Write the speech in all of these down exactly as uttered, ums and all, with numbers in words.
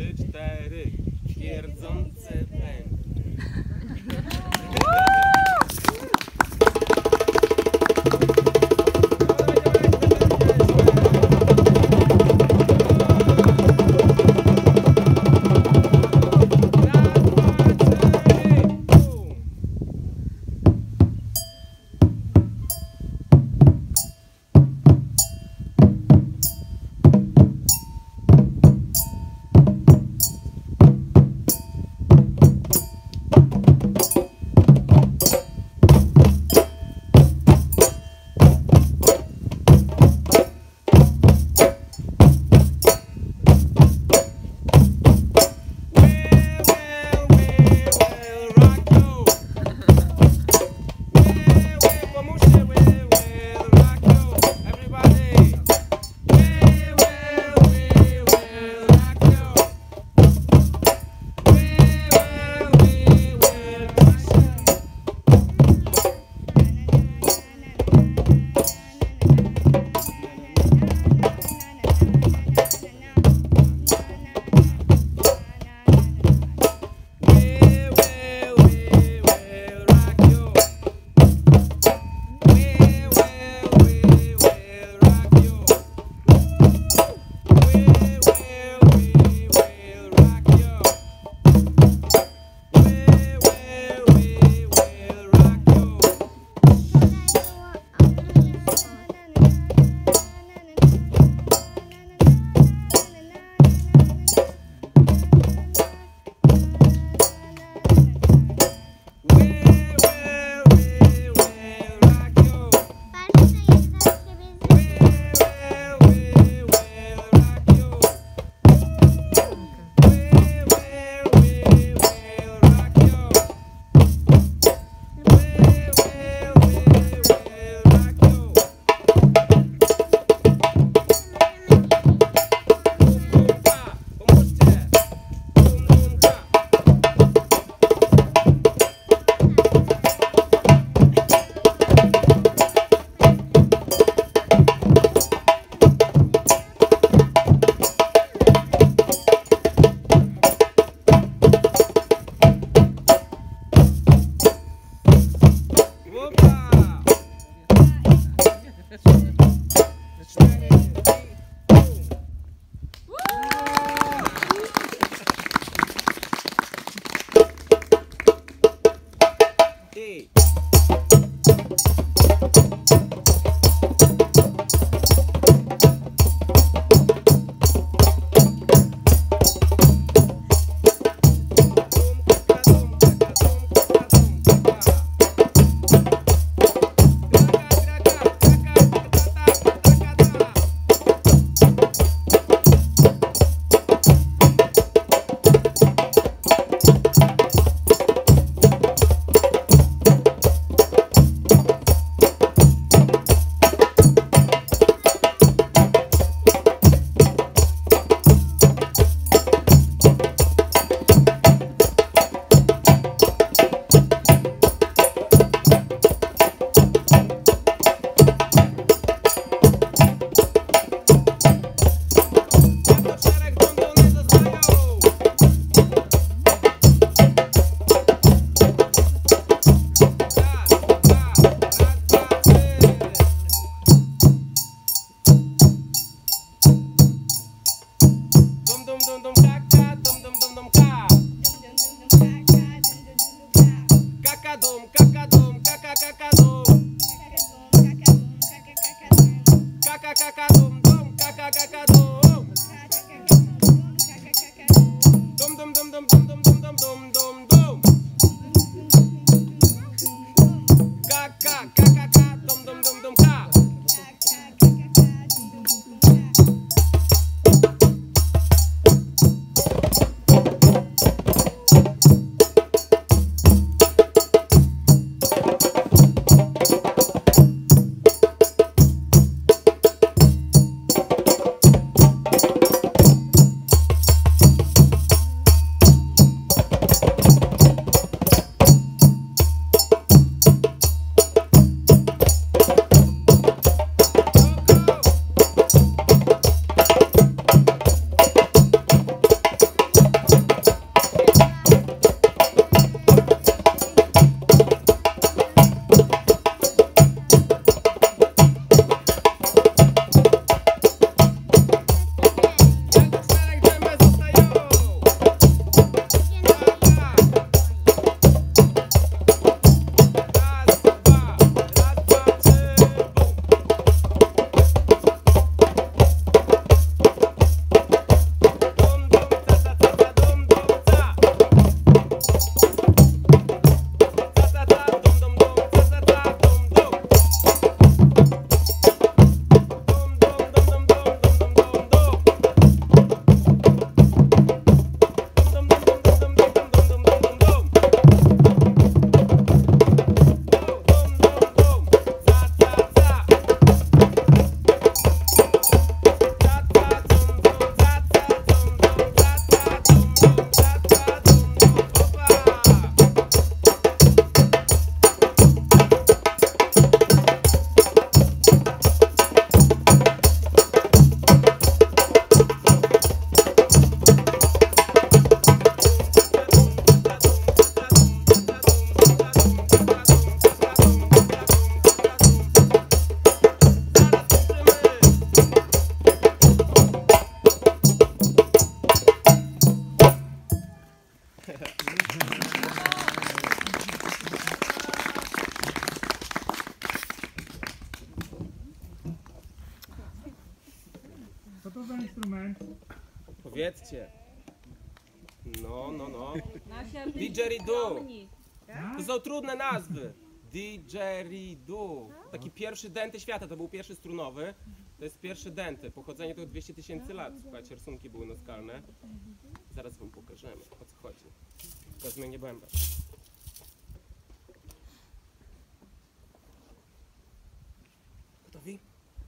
trzy, cztery. Pierdzące bębny. No, no, no. Nasia, Didgeridoo. To są trudne nazwy. Didgeridoo. Taki pierwszy denty świata, to był pierwszy strunowy. To jest pierwszy denty. Pochodzenie to dwieście tysięcy lat. Słuchajcie, rysunki były naskalne. Zaraz wam pokażemy, o co chodzi. To zmienię bęben. Gotowi?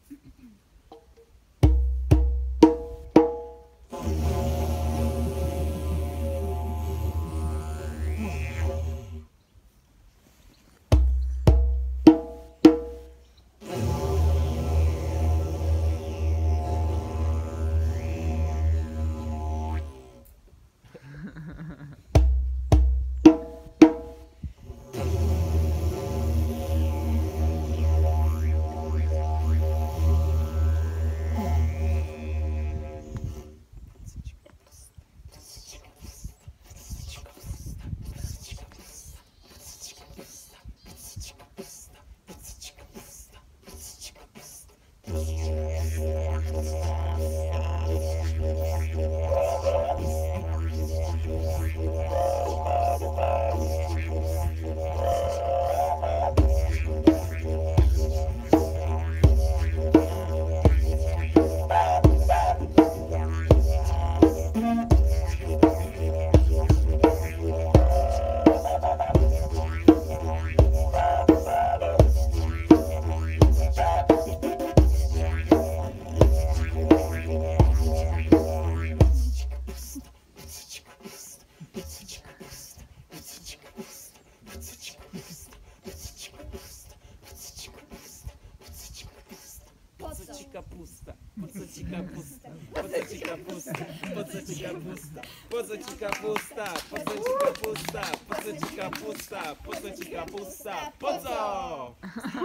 Kapusta, po co ci kapusta, po co ci kapusta, po co ci kapusta, po co ci kapusta, po co ci kapusta, po co ci kapusta, po co ci kapusta, po co?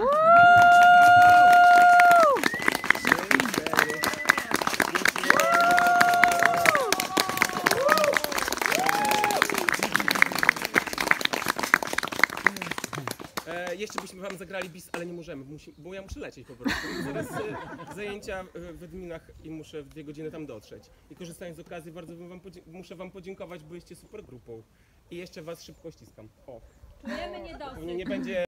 E, jeszcze byśmy wam zagrali bis, ale nie możemy, bo, musi, bo ja muszę lecieć po prostu. Zaraz e, zajęcia w Edminach i muszę w dwie godziny tam dotrzeć. I korzystając z okazji, bardzo wam muszę wam podziękować, byliście super grupą. I jeszcze was szybko ściskam. O. Czujemy niedosyt. Pewnie nie będzie...